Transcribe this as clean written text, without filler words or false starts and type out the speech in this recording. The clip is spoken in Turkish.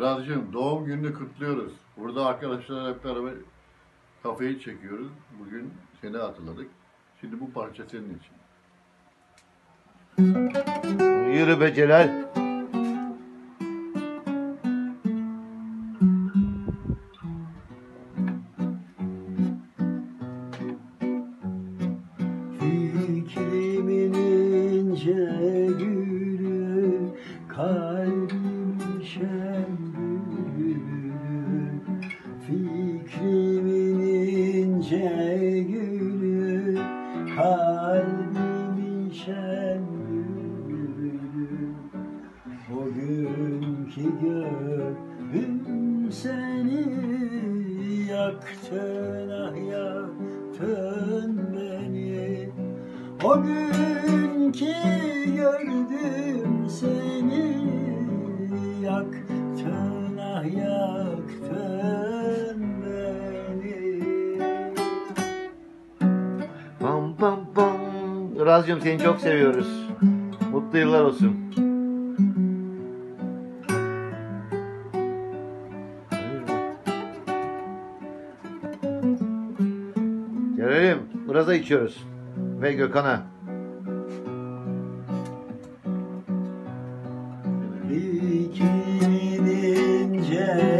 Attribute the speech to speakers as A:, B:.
A: Razcığım, doğum gününü kutluyoruz. Burada arkadaşlar hep beraber kafayı çekiyoruz. Bugün seni hatırladık. Şimdi bu parça senin için.
B: Yürü be Celal.
C: Fikrimin ince gülü, kalbimin şen bülbülü. Fikrimin ince gülü, kalbimin şen bülbülü. O günkü gördüm seni, yaktın ah yaktın beni. O günkü gördüm seni, yaktın ah yaktın beni.
B: Pam pam pam. Razcığım seni çok seviyoruz. Mutlu yıllar olsun. Celal'im biraz da içiyoruz. Ve Gökhan'a.
C: Fikrimin ince